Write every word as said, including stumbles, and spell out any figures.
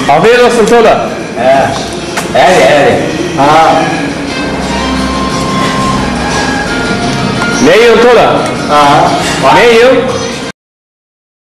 Afiyet olsun Tola. He. Hadi hadi. Ha. Ne yiyorsun Tola? Ha. Ne yiyorsun?